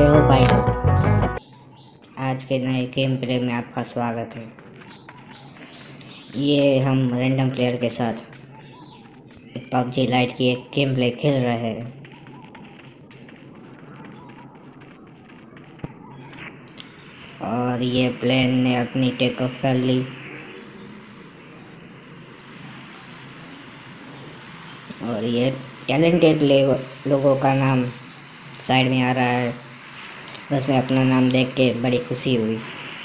कैसे हो भाई लोग। आज के नए गेम प्ले में आपका स्वागत है। ये हम रैंडम प्लेयर के साथ पबजी लाइट की एक गेम प्ले खेल रहे हैं और ये प्लेन ने अपनी टेक ऑफ कर ली और ये टैलेंटेड लोगों का नाम साइड में आ रहा है। बस मैं अपना नाम देख के बड़ी खुशी हुई।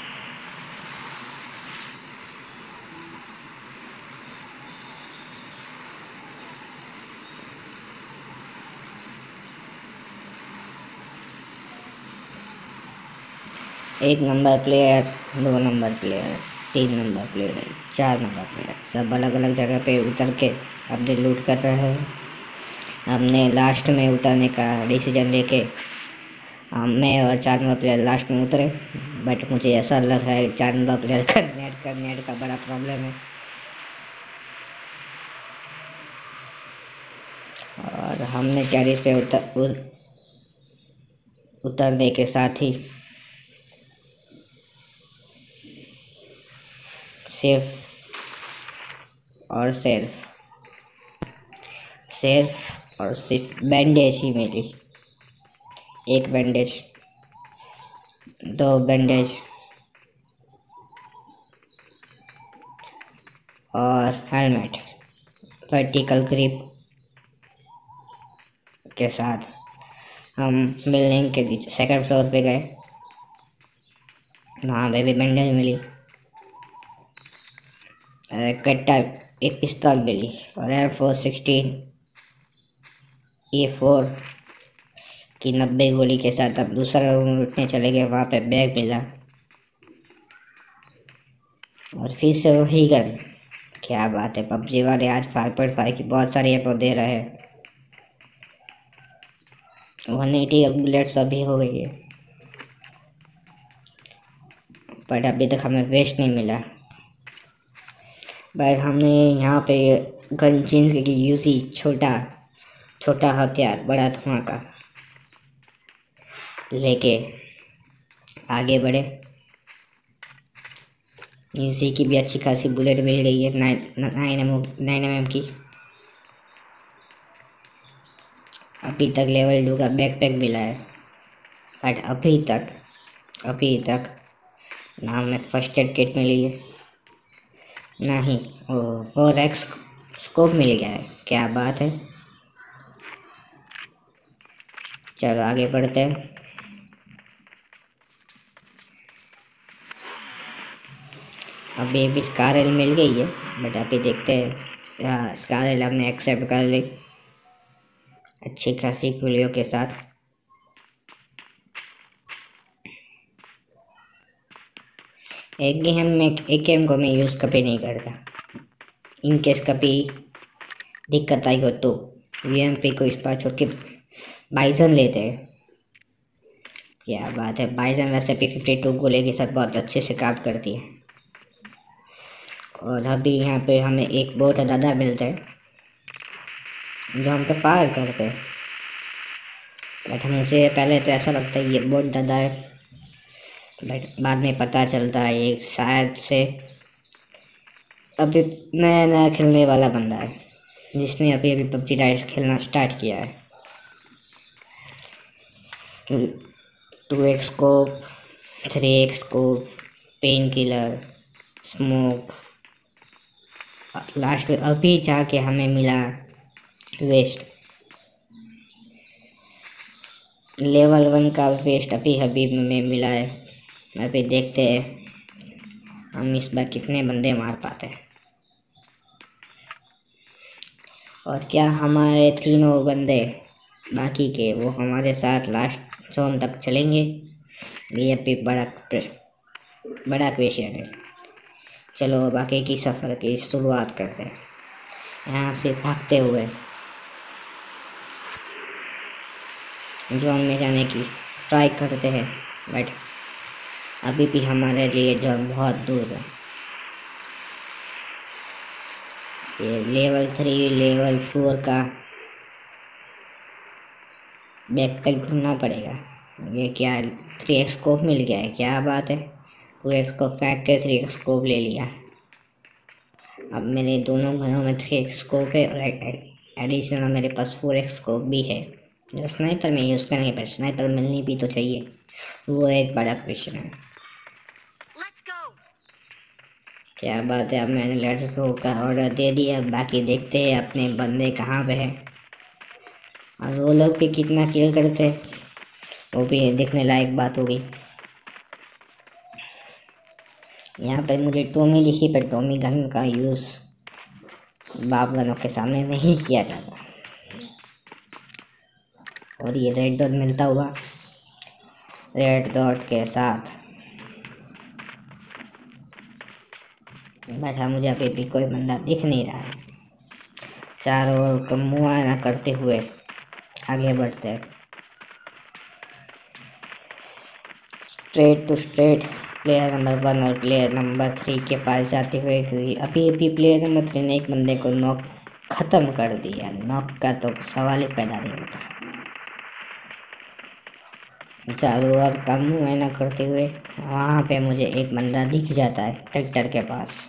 एक number player, 2 number player, 3 number player, 4 number player, सब अलग अलग जगह पे उतर के अपने लूट कर रहे हैं। हमने लास्ट में उतरने का डिसीजन लेके मैं और 4 नंबर प्लेयर लास्ट में उतरे। बट मुझे ऐसा लग रहा है 4 नंबर प्लेयर का नेट का बड़ा प्रॉब्लम है और हमने टेरिस पे उतरने के साथ ही सिर्फ और सिर्फ बैंडेज ही मिली। एक बैंडेज, 2 बैंडेज और हेलमेट वर्टिकल ग्रिप के साथ हम बिल्डिंग के नीचे सेकंड फ्लोर पे गए। वहाँ पे भी बैंडेज मिली, कट्टा, एक पिस्तौल मिली और M416 E4 की 90 गोली के साथ अब दूसरा रूम लूटने चले गए। वहाँ पे बैग मिला और फिर से वही गन। क्या बात है, पबजी वाले आज 5.5 की बहुत सारी एमो दे रहे हैं। 180 बुलेट्स अभी हो गई है बट अभी तक हमें वेस्ट नहीं मिला। बट हमने यहाँ पे गन चेंज की यूजी, छोटा हथियार बड़ा धमाका लेके आगे बढ़े। यूजी की भी अच्छी खासी बुलेट मिल गई है, 9mm की। अभी तक लेवल 2 का बैकपैक मिला है बट अभी तक ना हमें फर्स्ट एड किट मिली है, नहीं और एक्स स्कोप मिल गया है। क्या बात है, चलो आगे बढ़ते हैं। अभी भी स्कारल मिल गई है बट अभी देखते हैं। स्कारल हमने एक्सेप्ट कर ली अच्छी खासी गोलियों के साथ। एक गेम को मैं यूज़ कभी नहीं करता। इन केस कभी दिक्कत आई हो तो वीएमपी को इस बार छोड़ के बाइजन लेते हैं। क्या बात है, बाइजन वैसे P52 गोले के साथ बहुत अच्छे से काम करती है। और अभी यहाँ पे हमें एक बहुत दादा मिलता है जो हम पे फायर करते हैं। बट मुझे पहले तो ऐसा लगता है ये बहुत दादा है बट बाद में पता चलता है ये शायद से अभी नया नया खेलने वाला बंदा है जिसने अभी पबजी लाइट खेलना स्टार्ट किया है। 2x scope, 3x scope, painkiller, smoke, last में अभी जाके हमें मिला वेस्ट, लेवल 1 का वेस्ट अभी में मिला है। अभी देखते हैं हम इस बार कितने बंदे मार पाते हैं और क्या हमारे तीनों बंदे बाकी के वो हमारे साथ लास्ट जोन तक चलेंगे। ये अभी बड़ा क्वेश्चन है। चलो बाकी की सफ़र की शुरुआत करते हैं। यहाँ से भागते हुए जोन में जाने की ट्राई करते हैं बट अभी भी हमारे लिए जोन बहुत दूर है। ये लेवल 3 लेवल 4 का बैकपैक ढूंढना पड़ेगा ये क्या 3x स्कोप मिल गया है, क्या बात है। 2x को फेंक के 3x स्कोप ले लिया। अब मेरे दोनों घरों में 3x स्कोप है और एडिशनल मेरे पास 4x स्कोप भी है जो स्नाइपर में यूज़ करेंगे, पर स्नाइपर मिलनी भी तो चाहिए, वो एक बड़ा क्वेश्चन है। क्या बात है। अब मैंने लेट्स गो का ऑर्डर दे दिया, बाकी देखते हैं अपने बंदे कहाँ पे है और वो लोग भी कितना किल करते हैं, वो भी देखने लायक बात होगी। यहाँ पर मुझे टॉमी दिखी, पर टॉमी गन का यूज़ बाप गनों के सामने नहीं किया जाता। और ये रेड डॉट मिलता हुआ, रेड डॉट के साथ बैठा, मुझे अभी भी कोई बंदा दिख नहीं रहा है। चारों ओर का मुआयना करते हुए आगे बढ़ते हैं, straight to straight player number 1 और प्लेयर नंबर 3 के पास जाते हुए, क्योंकि अभी अभी प्लेयर नंबर 3 ने एक बंदे को नॉक खत्म कर दिया। नॉक का तो सवाल ही पैदा नहीं होता। चारों ओर का मुआयना करते हुए वहाँ पे मुझे एक बंदा दिख जाता है ट्रैक्टर के पास।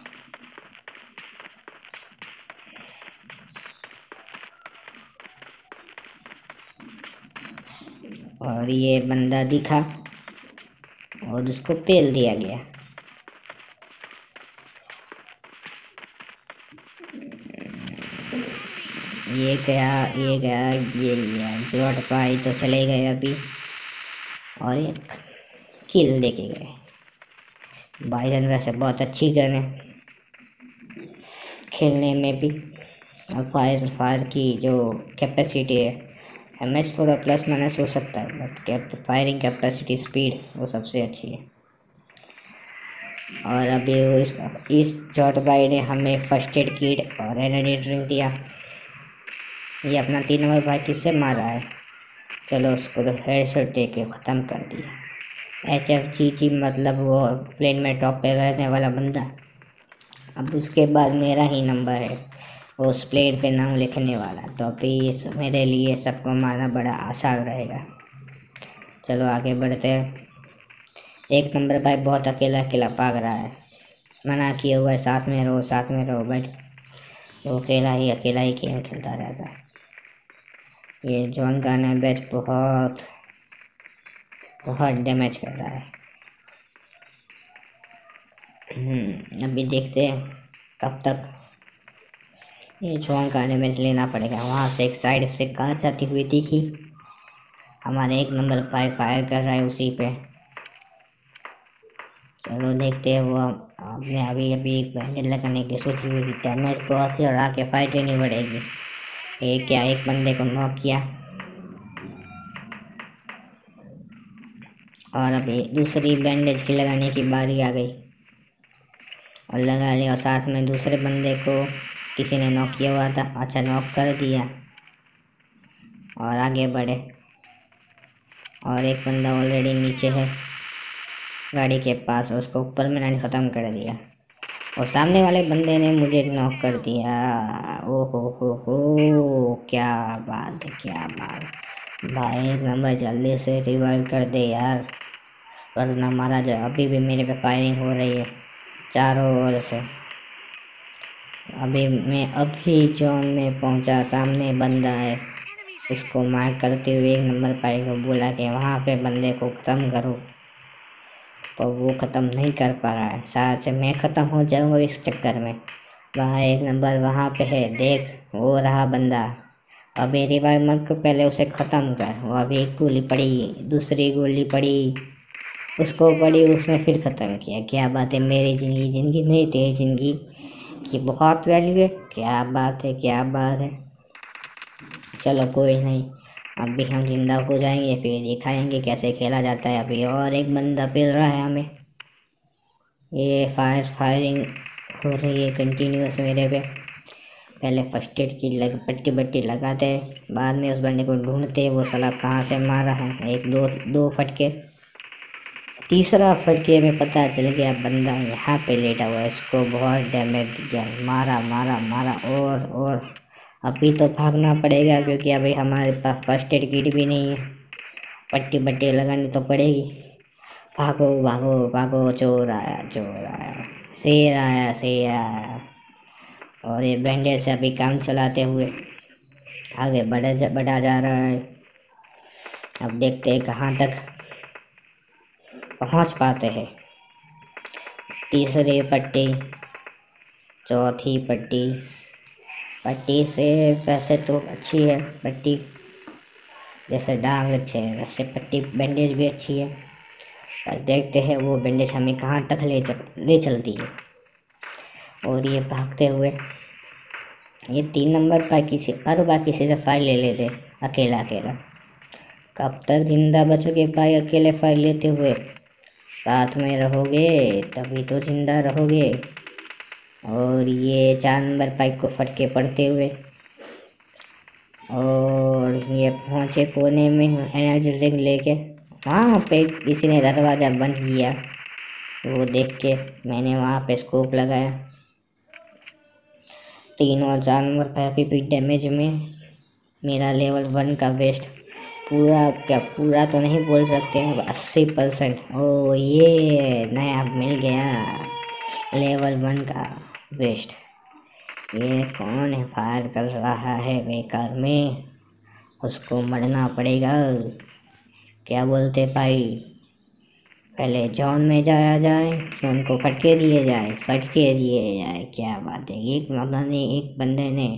और ये बंदा दिखा और उसको पेल दिया गया। ये गया, ये गया, ये लिया। जॉट भाई तो चले गए अभी, और एक किल लेके गए। बाइजन वैसे बहुत अच्छी गन है खेलने में भी, और फायर की जो कैपेसिटी है, एमएच थोड़ा प्लस माइनस हो सकता है, बट फायरिंग कैपेसिटी स्पीड वो सबसे अच्छी है। और अभी इस जॉट भाई ने हमें फर्स्ट एड किट और एनर्जी ड्रिंक दिया। ये अपना 3 नंबर भाई किससे मार रहा है, चलो उसको तो हेडशॉट दे के ख़त्म कर दिया। HFGG मतलब वो प्लेन में टॉप पे रहने वाला बंदा। अब उसके बाद मेरा ही नंबर है वो उस प्लेन पे नाम लिखने वाला, तो अभी मेरे लिए सबको मारना बड़ा आसान रहेगा। चलो आगे बढ़ते हैं। 1 नंबर भाई बहुत अकेला अकेला भाग रहा है, मना किए हुआ है साथ में रहो साथ में रहो, बट वो अकेला ही गेम खेलता रहता है। ये जॉन का ना बैच बहुत डैमेज कर रहा है। अभी देखते हैं कब तक ये जॉन का डैमेज लेना पड़ेगा। वहाँ से एक साइड से कार जाती हुई दिखी, हमारे 1 नंबर फायर कर रहा है उसी पे। चलो देखते हैं। वो आपने अभी अभी एक बैंडेज लगाने की सोची हुई, डैमेज बहुत है और आके फाइट लेनी पड़ेगी। ये क्या, एक बंदे को नॉक किया और अभी दूसरी बैंडेज की लगाने की बारी आ गई और लगा लिया। और साथ में दूसरे बंदे को किसी ने नॉक किया हुआ था, अच्छा नॉक कर दिया और आगे बढ़े। और एक बंदा ऑलरेडी नीचे है गाड़ी के पास, उसको ऊपर में मैंने ख़त्म कर दिया और सामने वाले बंदे ने मुझे नॉक कर दिया। ओ हो, क्या बात है, क्या बात। भाई नंबर जल्दी से रिवाइव कर दे यार, वरना मारा जाए। अभी भी मेरे पे फायरिंग हो रही है चारों ओर से। अभी जोन में पहुंचा, सामने बंदा है, उसको मार करते हुए 1 नंबर पाई को बोला कि वहाँ पे बंदे को ख़त्म करो, तो वो ख़त्म नहीं कर पा रहा है। शायद से मैं ख़त्म हो जाऊँगा इस चक्कर में। वहाँ 1 नंबर वहाँ पे है, देख वो रहा बंदा। अभी रिवाइव मत को पहले उसे ख़त्म कर। वो अभी एक गोली पड़ी, दूसरी गोली पड़ी, उसको पड़ी, उसने फिर ख़त्म किया। क्या बात है, मेरी ज़िंदगी नहीं तेरी ज़िंदगी की बहुत वैल्यू है। क्या बात है, क्या बात है। चलो कोई नहीं, अभी हम जिंदा हो जाएंगे, फिर दिखाएंगे कैसे खेला जाता है। अभी और एक बंदा पेल रहा है हमें, ये फायरिंग हो रही है कंटिन्यूस मेरे पे। पहले फर्स्ट एड की पट्टी बट्टी लगाते, बाद में उस बंदे को ढूंढते, वो साला कहाँ से मारा है। एक दो फटके, तीसरा फटके में पता चल गया बंदा यहाँ पे लेटा हुआ है, उसको बहुत डैमेज दिया, मारा मारा मारा। और अभी तो भागना पड़ेगा, क्योंकि अभी हमारे पास फर्स्ट एड किट भी नहीं है पट्टी बट्टी लगानी तो पड़ेगी। भागो भागो भागो, चोर आया चोर आया, शेर आया शेर आया। और ये बैंडेज से अभी काम चलाते हुए आगे बढ़ा जा रहा है। अब देखते हैं कहाँ तक पहुँच पाते हैं। तीसरी पट्टी, चौथी पट्टी। पट्टी से वैसे तो अच्छी है पट्टी, जैसे डांग अच्छे है वैसे पट्टी बैंडेज भी अच्छी है। पर देखते हैं वो बैंडेज हमें कहाँ तक ले चलती है। और ये भागते हुए ये 3 नंबर पर किसी से फाइल ले लेते अकेला अकेला। कब तक जिंदा बचोगे भाई अकेले फाइल लेते हुए? साथ में रहोगे तभी तो जिंदा रहोगे। और ये 4 नंबर पाइप को फटके पड़ते हुए, और ये पहुँचे कोने में एनर्जी ड्रिंक लेके। वहाँ पे किसी ने दरवाज़ा बंद किया, वो देख के मैंने वहाँ पे स्कोप लगाया। 3 और 4 नंबर पाइप भी डैमेज में। मेरा लेवल 1 का वेस्ट पूरा तो नहीं बोल सकते हैं, 80%। ओ ये नया मिल गया लेवल 1 का वेस्ट। ये कौन है फायर कर रहा है बेकार में? उसको मरना पड़ेगा। क्या बोलते भाई, पहले जॉन में जाया जाए, जॉन को फटके दिए जाए। क्या बात है। एक बंदे ने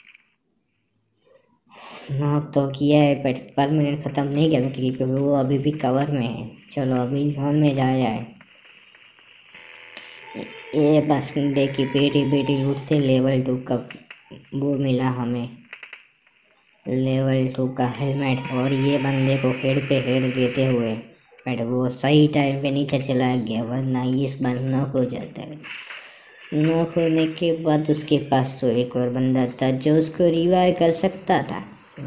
नॉक तो किया है पर परमानेंट ख़त्म नहीं किया क्योंकि वो अभी भी कवर में है। चलो अभी जॉन में जाया जाए। ये बस देखी बेटी लूटते लेवल 2 का वो मिला हमें, लेवल 2 का हेलमेट। और ये बंदे को हेड पे हेड देते हुए, बट वो सही टाइम पे नीचे चला गया, वरना इस बार नॉक हो जाता है। नॉक होने के बाद उसके पास तो एक और बंदा था जो उसको रिवाइव कर सकता था,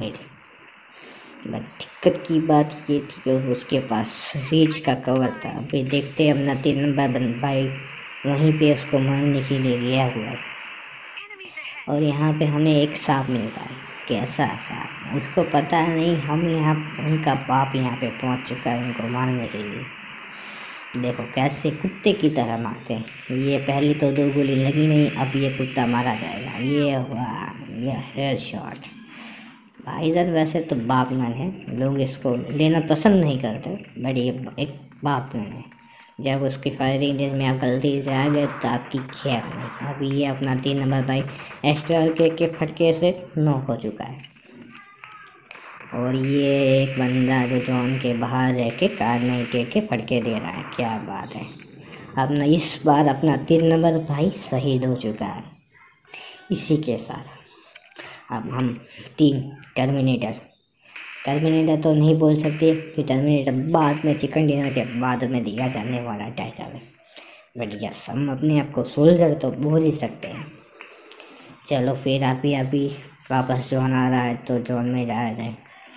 बट दिक्कत की बात ये थी कि उसके पास रीच का कवर था। अभी देखते हैं अपना 3 नंबर भाई वहीं पे उसको मारने के लिए गया हुआ है। और यहाँ पे हमें एक सांप मिलता है। कैसा सांप उसको पता नहीं, हम यहाँ उनका बाप यहाँ पे पहुँच चुका है उनको मारने के लिए। देखो कैसे कुत्ते की तरह मारते हैं। ये पहली तो 2 गोली लगी नहीं, अब ये कुत्ता मारा जाएगा। ये हुआ ये हेड शॉट। भाईजान वैसे तो बापमैन है, लोग इसको लेना पसंद नहीं करते, बट ये एक बापमैन है। जब उसकी फायरिंग रेंज में आप गलती से आ गए तो आपकी खैर नहीं। अभी ये अपना 3 नंबर भाई एक्स्ट्रा के फटके से नॉक हो चुका है। और ये एक बंदा जो जॉन के बाहर रह के कार्नेटेड के फटके दे रहा है। क्या बात है। अपना इस बार अपना 3 नंबर भाई शहीद हो चुका है। इसी के साथ अब हम 3 टर्मिनेटर तो नहीं बोल सकते कि टर्मिनेटर बाद में चिकन डिनर के बाद में दिया जाने वाला टाइटल है, बट यस हम अपने आप को सोल्जर तो बोल ही सकते हैं। चलो फिर अभी वापस जॉन आ रहा है तो जॉन में जाया जाए।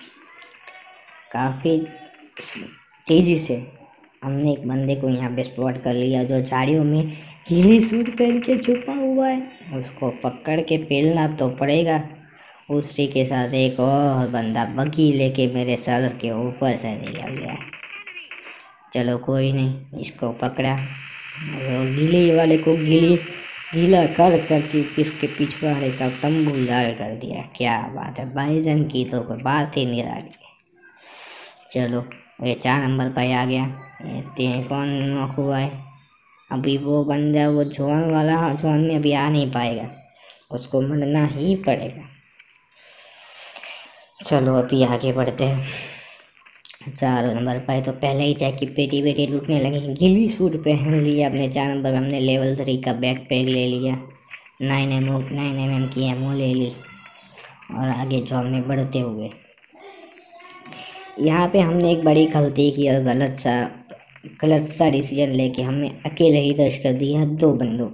काफ़ी तेज़ी से हमने एक बंदे को यहाँ पे स्पॉट कर लिया जो झाड़ियों में हीली सूट करके छुपा हुआ है। उसको पकड़ के पेलना तो पड़ेगा। उसी के साथ एक और बंदा बग्गी लेके मेरे सर के ऊपर से निकल गया। चलो कोई नहीं, इसको पकड़ा और गीले वाले को गीला करके इसके पिछवाड़े का तंबू लाल कर दिया। क्या बात है, भाईजान की तो कोई बात ही नहीं रही। चलो ये 4 नंबर पर आ गया। ये कौन नॉक हुआ है? अभी वो बंदा वो जॉन वाला, हाँ जॉन में अभी आ नहीं पाएगा, उसको मरना ही पड़ेगा। चलो अभी आगे बढ़ते हैं। 4 नंबर पर तो पहले ही जैकी पेटी लूटने लगे। गिली सूट पहन लिया अपने 4 नंबर पर। हमने लेवल 3 का बैकपैक ले लिया, 9mm की एमओ ले ली और आगे जॉन में बढ़ते हुए यहाँ पे हमने एक बड़ी गलती की और गलत सा डिसीजन लेके हमने अकेले ही रश कर दिया 2 बंदों।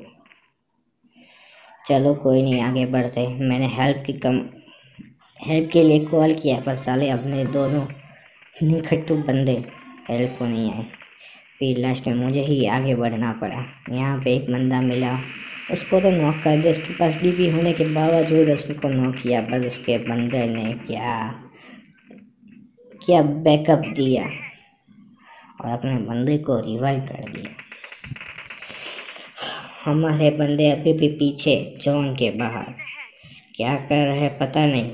चलो कोई नहीं, आगे बढ़ते। मैंने हेल्प के लिए कॉल किया पर साले अपने दोनों निकट्टू बंदे हेल्प को नहीं आए। फिर लास्ट में मुझे ही आगे बढ़ना पड़ा। यहाँ पे एक बंदा मिला, उसको तो नॉक कर दिया। उसके पास डीपी होने के बावजूद उसको नॉक किया, पर उसके बंदे ने किया, बैकअप दिया और अपने बंदे को रिवाइव कर दिया। हमारे बंदे अभी भी पीछे जोन के बाहर क्या कर रहे हैं पता नहीं,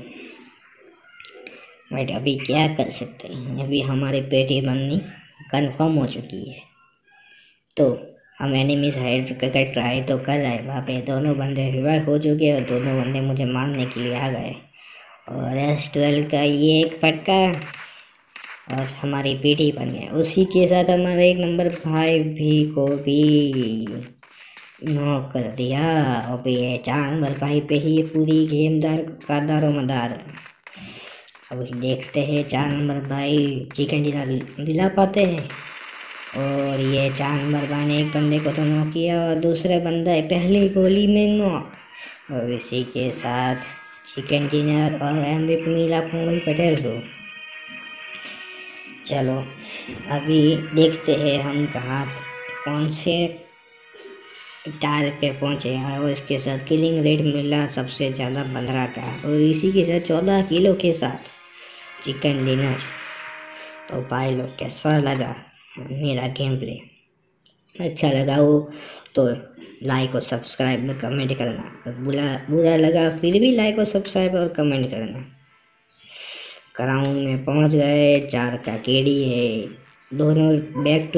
बट अभी क्या कर सकते हैं, अभी हमारी पेटी बननी कंफर्म हो चुकी है। तो हम एनिमी साइड करके ट्राई तो कर रहे हैं, वहाँ पे दोनों बंदे रिवाइव हो चुके और दोनों बंदे मुझे मारने के लिए आ गए। और S12 का ये एक फटका और हमारी पेटी बन गया। उसी के साथ हमारे एक नंबर भाई भी को भी नॉक कर दिया। और ये 4 नंबर भाई पे ही पूरी गेम का दारोमदार। अब देखते हैं 4 नंबर भाई चिकन डिनर दिला पाते हैं। और ये 4 नंबर भाई ने एक बंदे को तो नॉक किया और दूसरा बंदा है पहली गोली में नॉक। और इसी के साथ चिकन डिनर और MVP मिला पूरी पटेल को। चलो अभी देखते हैं हम कौन से टारगेट पे पहुंचे हैं। और इसके साथ किलिंग रेट मिला सबसे ज़्यादा 15 का और इसी के साथ 14 किलो के साथ चिकन डिनर। तो भाई लोग कैसा लगा मेरा गेम प्ले? अच्छा लगा हो तो लाइक और सब्सक्राइब में कमेंट करना, बुरा लगा फिर भी लाइक और सब्सक्राइब और कमेंट करना। क्राउन में पहुंच गए, 4 का केडी है, दोनों back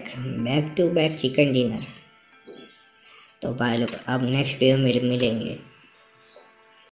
to back chicken dinner. तो भाई लोग अब नेक्स्ट वीडियो में मिलेंगे।